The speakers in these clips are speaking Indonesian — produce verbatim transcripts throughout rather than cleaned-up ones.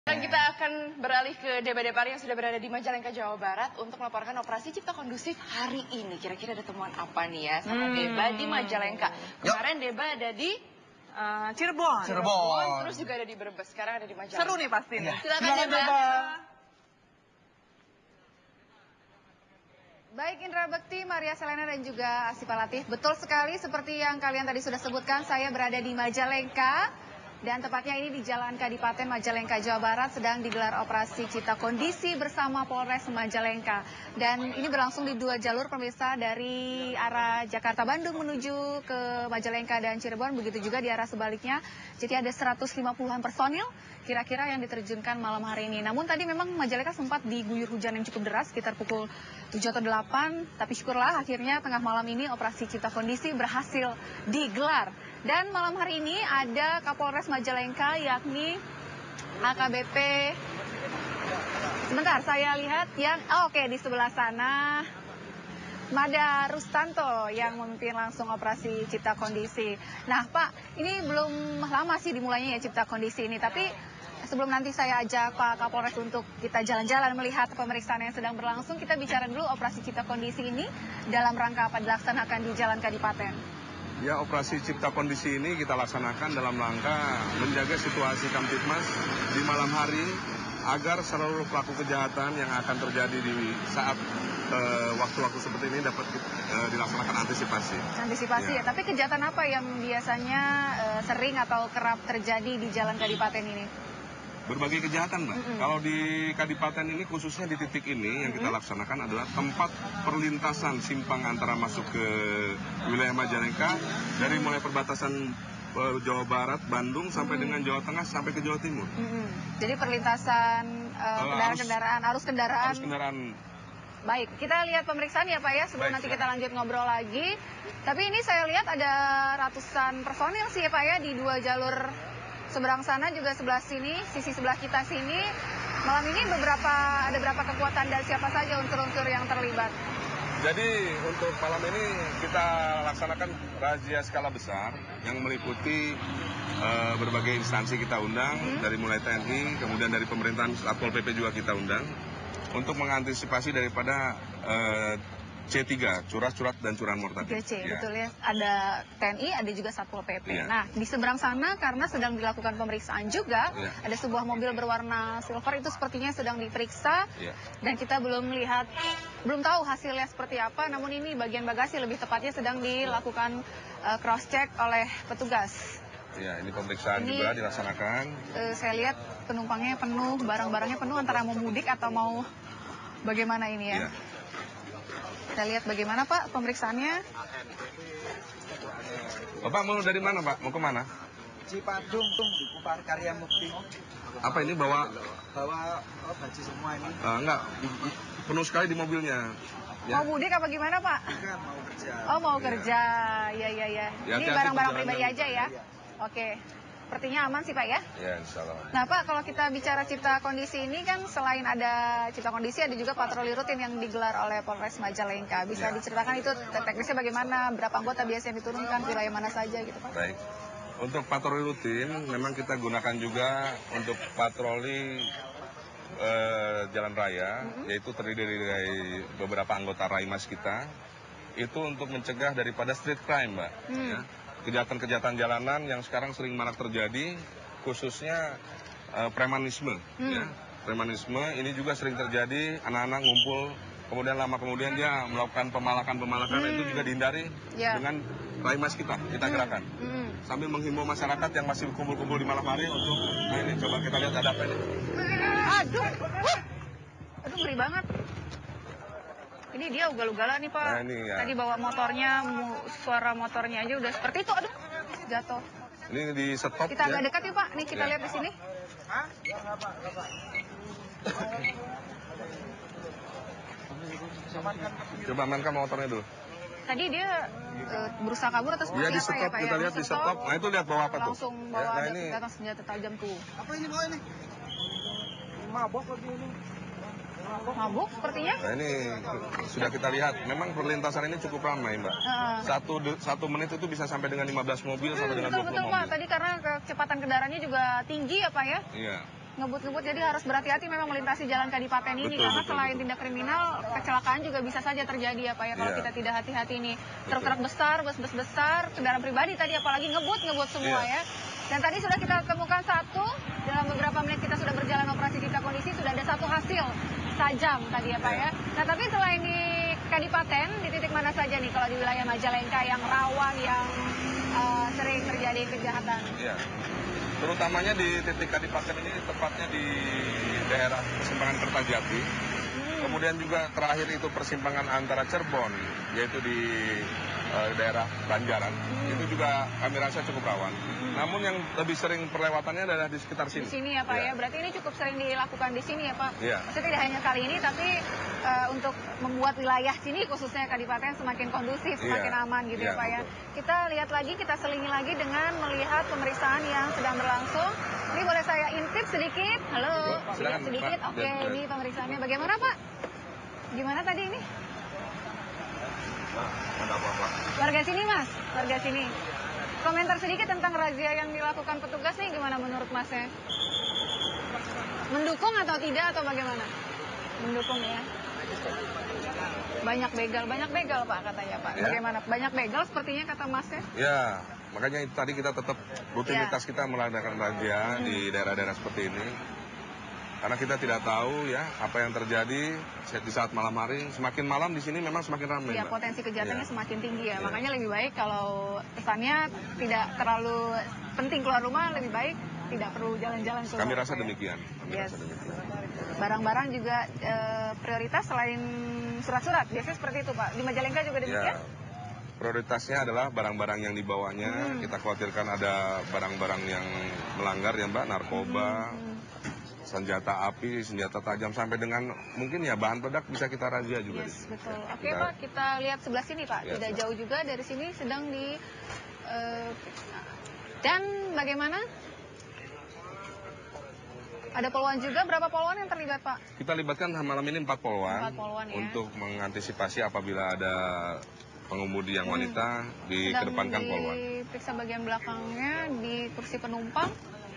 Dan kita akan beralih ke Deba Depar yang sudah berada di Majalengka, Jawa Barat untuk melaporkan operasi Cipta Kondusif hari ini. Kira-kira ada temuan apa nih ya sama hmm. Deba di Majalengka. Kemarin Yuk. Deba ada di uh, Cirebon. Cirebon. Cirebon. Terus juga ada di Brebes. Sekarang ada di Majalengka. Seru nih pasti nih. Silakan, Silakan Deba. Deba. Baik Indra Bekti, Maria Selena dan juga Asifa Latif. Betul sekali seperti yang kalian tadi sudah sebutkan, saya berada di Majalengka. Dan tepatnya ini di Jalan Kadipaten Majalengka, Jawa Barat sedang digelar operasi Cipta Kondisi bersama Polres Majalengka. Dan ini berlangsung di dua jalur pemirsa, dari arah Jakarta Bandung menuju ke Majalengka dan Cirebon, begitu juga di arah sebaliknya. Jadi ada seratus lima puluhan personil kira-kira yang diterjunkan malam hari ini. Namun tadi memang Majalengka sempat diguyur hujan yang cukup deras sekitar pukul tujuh atau delapan, tapi syukurlah akhirnya tengah malam ini operasi Cipta Kondisi berhasil digelar. Dan malam hari ini ada Kapolres Majalengka yakni A K B P. Sebentar saya lihat yang oh, oke okay, di sebelah sana Mada Rustanto yang memimpin langsung operasi Cipta Kondisi. Nah Pak, ini belum lama sih dimulainya ya Cipta Kondisi ini, tapi sebelum nanti saya ajak Pak Kapolres untuk kita jalan-jalan melihat pemeriksaan yang sedang berlangsung, kita bicara dulu operasi Cipta Kondisi ini dalam rangka apa dilaksanakan di Jalan Kadipaten. Ya, operasi Cipta Kondisi ini kita laksanakan dalam rangka menjaga situasi Kamtipmas di malam hari agar seluruh pelaku kejahatan yang akan terjadi di saat waktu-waktu uh, seperti ini dapat uh, dilaksanakan antisipasi. Antisipasi ya. ya, tapi kejahatan apa yang biasanya uh, sering atau kerap terjadi di Jalan Kadipaten ini? Berbagai kejahatan, Mbak. Mm-hmm. Kalau di Kadipaten ini, khususnya di titik ini yang kita mm-hmm. laksanakan adalah tempat perlintasan simpang antara masuk ke wilayah Majalengka dari mulai perbatasan uh, Jawa Barat, Bandung sampai mm-hmm. dengan Jawa Tengah sampai ke Jawa Timur. Mm-hmm. Jadi perlintasan kendaraan-kendaraan, uh, arus, arus kendaraan. Arus kendaraan. Baik, kita lihat pemeriksaan ya Pak ya, sebelum Baik, nanti kita lanjut ngobrol lagi. Tapi ini saya lihat ada ratusan personil sih ya Pak ya di dua jalur. Seberang sana juga sebelah sini, sisi sebelah kita sini. Malam ini beberapa ada berapa kekuatan dan siapa saja unsur-unsur yang terlibat? Jadi untuk malam ini kita laksanakan razia skala besar yang meliputi uh, berbagai instansi kita undang, hmm. dari mulai T N I, kemudian dari pemerintahan Satpol P P juga kita undang untuk mengantisipasi daripada uh, C tiga, curas-curat dan curahan mortalitas. tiga C, ya. Betul ya. Ada T N I, ada juga Satpol P P. Ya. Nah, di seberang sana karena sedang dilakukan pemeriksaan juga, ya. Ada sebuah mobil berwarna silver itu sepertinya sedang diperiksa. Ya. Dan kita belum melihat, belum tahu hasilnya seperti apa, namun ini bagian bagasi lebih tepatnya sedang dilakukan uh, cross-check oleh petugas. Ya, ini pemeriksaan ini, juga dilaksanakan. Uh, saya lihat penumpangnya penuh, barang-barangnya penuh, antara mau mudik atau mau bagaimana ini ya. Ya. Kita lihat bagaimana Pak pemeriksaannya. Bapak mau dari mana Pak? Mau kemana? Cipadung, di Kupang Karya Mukti. Apa ini bawa? Bawa oh, baju semua ini. Uh, enggak, penuh sekali di mobilnya. Ya. Mau mudik apa gimana Pak? Bukan, mau kerja. Oh mau ya. kerja, ya ya ya. ya ini barang-barang pribadi aja ya? ya. Oke. Sepertinya aman sih Pak ya? Ya, insya Allah. Nah Pak, kalau kita bicara Cipta Kondisi ini kan selain ada Cipta Kondisi, ada juga patroli rutin yang digelar oleh Polres Majalengka. Bisa ya. diceritakan itu teknisnya bagaimana, berapa anggota biasanya diturunkan, wilayah mana saja gitu Pak? Baik. Untuk patroli rutin, memang kita gunakan juga untuk patroli eh, jalan raya, mm-hmm. yaitu terdiri dari beberapa anggota Raimas kita. Itu untuk mencegah daripada street crime, Mbak. Mm. Ya. Kejahatan-kejahatan jalanan yang sekarang sering marak terjadi, khususnya uh, premanisme. Hmm. Ya. Premanisme ini juga sering terjadi, anak-anak ngumpul, kemudian lama kemudian dia melakukan pemalakan-pemalakan, hmm. itu juga dihindari yeah. dengan Raimas kita, kita hmm. gerakan. Hmm. Sambil menghimbau masyarakat yang masih kumpul-kumpul di malam hari untuk, nah ini coba kita lihat ada apa ini. Aduh, aduh ngeri banget. Ini dia ugal-ugalan nih Pak. Nah, ini, ya. Tadi bawa motornya, suara motornya aja udah seperti itu. Aduh, jatuh. Ini di stop. Kita ya. agak dekat yuk Pak. Nih kita ya. lihat di sini. Coba amankan motornya dulu. Tadi dia uh, berusaha kabur atau seperti ya, di apa ya Pak? Kita ya? lihat di stop. Nah itu lihat bawa apa tuh? Langsung bawa ya, nah, ini... datang senjata tajam tuh. Apa ini bawa ini? Mabok lagi ini. Mabuk sepertinya? Nah ini sudah kita lihat, memang perlintasan ini cukup ramai Mbak. Uh. Satu, satu menit itu bisa sampai dengan lima belas mobil, hmm, sampai dengan betul, dua puluh betul, mobil. Pak. Tadi karena kecepatan kendaraannya juga tinggi ya Pak ya? Iya. ngebut-ngebut, jadi harus berhati-hati memang melintasi jalan Kadipaten ini, Betul, karena betul, selain betul. tindak kriminal, kecelakaan juga bisa saja terjadi ya Pak ya, kalau Iya. kita tidak hati-hati nih. Truk-truk besar, bus-bus besar, kendaraan pribadi tadi apalagi ngebut-ngebut semua Iya. ya. Dan tadi sudah kita temukan satu, dalam beberapa menit kita sudah berjalan operasi cipta kondisi, sudah ada satu hasil sajam tadi ya Pak Iya. ya. Nah tapi selain di Kadipaten, di titik mana saja nih kalau di wilayah Majalengka yang rawan, yang eh, sering terjadi kejahatan? Iya. Terutamanya di titik Kadipaten ini tepatnya di daerah persimpangan Kertajati. Kemudian juga terakhir itu persimpangan antara Cirebon, yaitu di eh, daerah Banjaran. Itu juga kami rasa cukup rawan. Namun yang lebih sering perlewatannya adalah di sekitar sini. Di sini ya Pak Iya. ya, berarti ini cukup sering dilakukan di sini ya Pak? Iya. Maksudnya tidak hanya kali ini, tapi eh, untuk membuat wilayah sini khususnya Kadipaten semakin kondusif, semakin Iya. aman gitu Iya, ya Pak ya. betul. Kita lihat lagi, kita selingi lagi dengan melihat pemeriksaan yang sedang berlangsung. Ini boleh saya intip sedikit? Halo, Silakan, lihat sedikit. Pak. Oke, Lihat, lihat. ini pemeriksaannya bagaimana Pak? Gimana tadi ini? Nah, ada apa-apa. Warga sini Mas, warga sini. Komentar sedikit tentang razia yang dilakukan petugas nih gimana menurut Masnya? Mendukung atau tidak atau bagaimana? Mendukung ya. Banyak begal, banyak begal Pak katanya Pak. Ya. Bagaimana? Banyak begal sepertinya kata Masnya. Ya, makanya itu tadi kita tetap rutinitas kita mengadakan razia di daerah-daerah seperti ini. Karena kita tidak tahu ya apa yang terjadi di saat malam hari. Semakin malam di sini memang semakin ramai. Ya, Mbak. potensi kejahatannya Iya. semakin tinggi ya. Iya. Makanya lebih baik kalau kesannya tidak terlalu penting keluar rumah, lebih baik tidak perlu jalan-jalan keluar. Kami rasa Pak, ya. demikian. Kami Yes. rasa demikian. Barang-barang juga eh, prioritas selain surat-surat. Biasanya seperti itu Pak. Di Majalengka juga demikian? Ya, prioritasnya adalah barang-barang yang dibawanya. Hmm. Kita khawatirkan ada barang-barang yang melanggar ya Mbak, narkoba, Hmm. senjata api, senjata tajam sampai dengan mungkin ya bahan peledak bisa kita razia juga. Yes, di sini. betul. Oke Kita- Pak, kita lihat sebelah sini Pak. Ya, Tidak siap. jauh juga dari sini sedang di... eh, dan bagaimana? Ada poluan juga, berapa poluan yang terlibat Pak? Kita libatkan malam ini empat poluan, Empat poluan, ya. untuk mengantisipasi apabila ada pengemudi yang wanita Sedang dikedepankan poluan. diperiksa bagian belakangnya di kursi penumpang.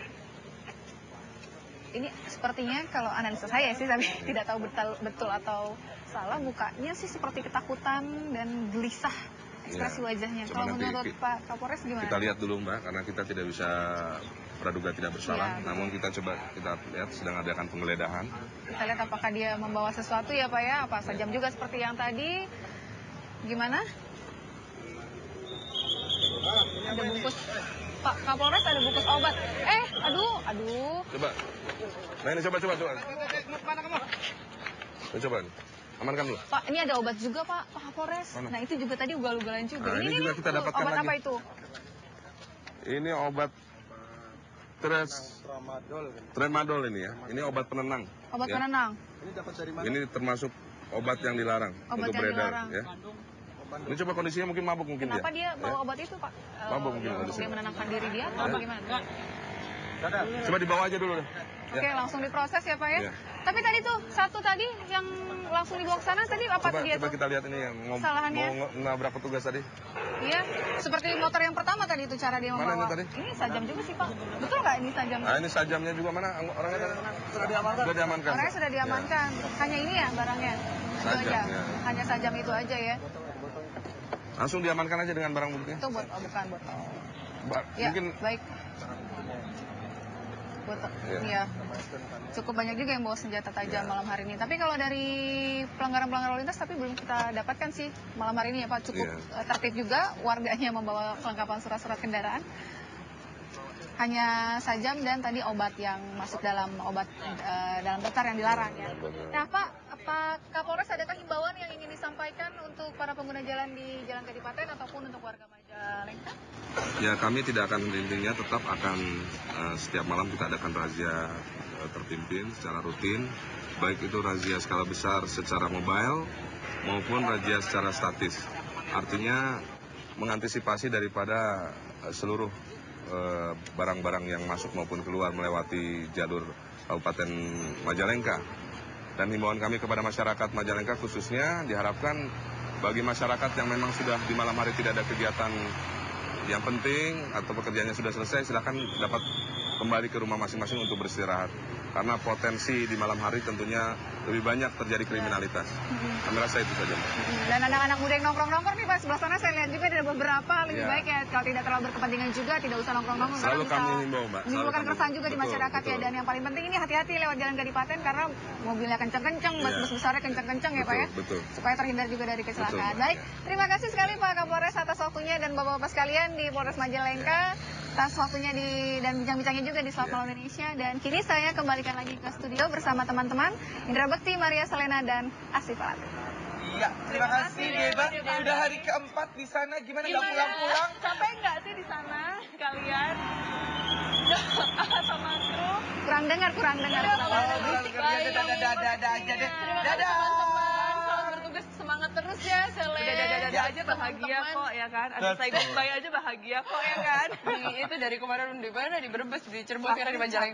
Ini sepertinya kalau analisa saya sih, tapi tidak tahu betul, betul atau salah, mukanya sih seperti ketakutan dan gelisah ekspresi Iya. wajahnya. Coba Kalau nanti menurut ki- Pak Kapolres gimana? Kita lihat dulu Mbak, karena kita tidak bisa praduga tidak bersalah. Iya, betul. Namun kita coba kita lihat sedang adakan penggeledahan. Kita lihat apakah dia membawa sesuatu ya Pak ya, apa sajam juga seperti yang tadi. Gimana? Ada bungkus, Pak Kapolres ada bungkus obat. Eh, aduh, aduh. Coba. Nah ini coba coba coba. Coba, coba. Amankan dulu. Pak, ini ada obat juga Pak, Pak Kapolres. Mana? Nah itu juga tadi ugal-ugalan juga. Nah, ini juga kita tuh, dapatkan obat lagi. apa itu? Ini obat tres Tramadol. tremadol ini ya. Ini obat penenang. Obat ya. penenang. Ini dapat dari mana? Ini termasuk obat yang dilarang Obat untuk yang beredar dilarang. ya. Ini coba kondisinya mungkin mabuk mungkin Kenapa dia. dia bawa ya. obat itu Pak? Eh, Mabuk mungkin untuk kondisinya. dia menenangkan diri dia atau Ya. bagaimana? Coba dibawa aja dulu deh. Oke, Ya. langsung diproses ya Pak ya. Ya. Tapi tadi tuh satu tadi yang langsung dibawa ke sana tadi apa Coba, tuh dia coba tuh? kita lihat ini yang mau, Kesalahannya. mau nge- nabrak petugas tadi. Iya, seperti motor yang pertama tadi itu cara dia Mana membawa. ini tadi? Ini sajam juga sih Pak. Betul nggak ini sajam? Nah ini sajamnya juga mana orangnya tadi? Sudah diamankan. Sudah diamankan. Orangnya sudah diamankan. Hanya ini ya barangnya. Itu Sajam, aja. ya. Hanya sajam itu aja ya. Ya. Langsung diamankan aja dengan barang buktinya. Itu buat oh, bukan botol. Ba- Ya, Mungkin baik. Botol. Iya. Iya. Cukup banyak juga yang bawa senjata tajam Iya. malam hari ini. Tapi kalau dari pelanggaran-pelanggaran lalu lintas tapi belum kita dapatkan sih malam hari ini ya Pak. Cukup Iya. eh, tertib juga warganya membawa kelengkapan surat-surat kendaraan. Hanya sajam dan tadi obat yang masuk dalam obat eh, dalam daftar yang dilarang ya. Nah Pak, Pak Kapolres adakah himbauan yang ingin disampaikan untuk para pengguna jalan di Jalan Kadipaten ataupun untuk warga Majalengka? ya kami tidak akan intinya tetap akan eh, setiap malam kita adakan razia eh, terpimpin secara rutin, baik itu razia skala besar secara mobile maupun razia secara statis. Artinya mengantisipasi daripada eh, seluruh eh, barang-barang yang masuk maupun keluar melewati jalur Kabupaten Majalengka. Dan himbauan kami kepada masyarakat Majalengka khususnya diharapkan bagi masyarakat yang memang sudah di malam hari tidak ada kegiatan yang penting atau pekerjaannya sudah selesai, silakan dapat kembali ke rumah masing-masing untuk beristirahat. Karena potensi di malam hari tentunya lebih banyak terjadi kriminalitas. Kami rasa itu saja, Mbak. Dan anak-anak muda yang nongkrong-nongkrong nih Pak, sebelah sana saya lihat juga ada beberapa, lebih Ya. baik ya kalau tidak terlalu berkepentingan juga, tidak usah nongkrong-nongkrong. Selalu karena kami bisa himbau, Mbak. Selalu menimbulkan kami keresahan juga di betul, masyarakat ya. betul. Dan yang paling penting ini hati-hati lewat jalan Kadipaten karena mobilnya kenceng-kenceng, Ya. bus besarnya kenceng-kenceng ya Pak ya. Betul, betul. Supaya terhindar juga dari kecelakaan. Betul, Mbak, Baik, ya. terima kasih sekali Pak Kapolres atas waktunya dan Bapak-Bapak sekalian di Polres Majalengka atas waktunya di dan bincang-bincangnya juga di Selamat Ya. Malam Indonesia. Dan kini saya kembalikan lagi ke studio bersama teman-teman Indra Bekti, Maria Selena dan Asif Alati. Iya, terima kasih Deba. Udah hari keempat di sana, gimana nggak pulang-pulang? Capek nggak sih di sana kalian? Sama kru. Kurang dengar, kurang dengar. Iya, kurang Pak. dengar. Oh, dadah, dadah, dadah, dadah aja deh. Terima kasih Dadah. teman-teman. Selamat bertugas, semangat terus ya, Sele. Udah, udah, udah, Udah aja bahagia kok ya kan. Ada say goodbye aja bahagia kok ya kan. Di, itu dari kemarin di mana, di Brebes, di Cirebon, sekarang di Majalengka.